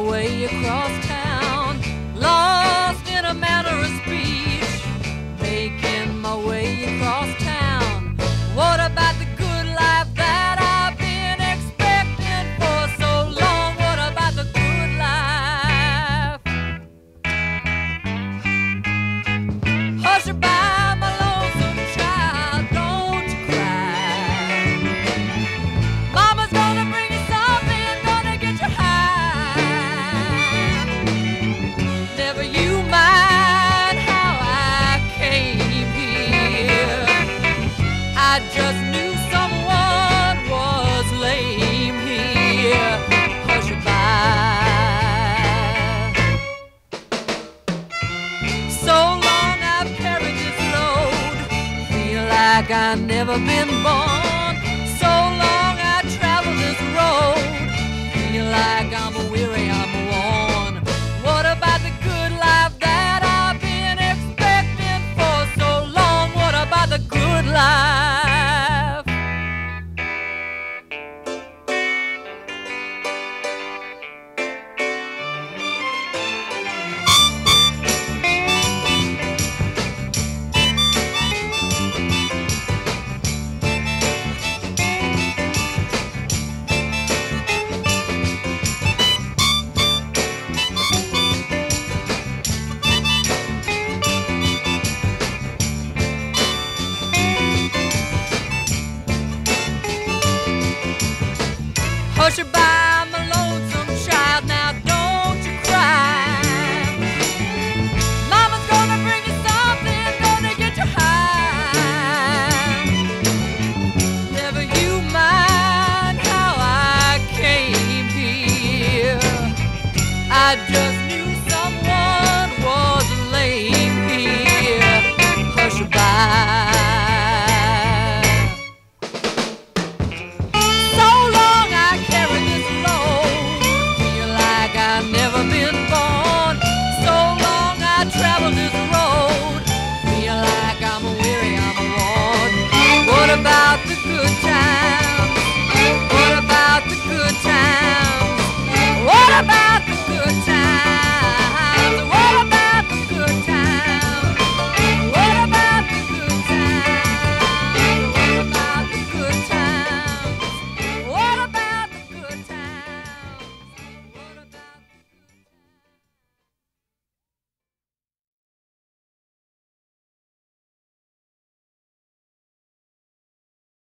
way across town, lost in a manner of speech, making my way across town. What about the good life that I've been expecting for so long? What about the good life? Hush by my lonesome child, don't you cry. Mama's gonna bring you something, gonna get you high. Never you mind how I came here. I just knew someone was lame here. Hush by. So long I've carried this load, feel like I've never been born. So long I travel this road, feel like I'm weary, I'm worn. What about the good life that I've been expecting for so long? What about the good life? Hush by my lonesome child, now don't you cry. Mama's gonna bring you something, gonna get you high. Never you mind how I came here. I just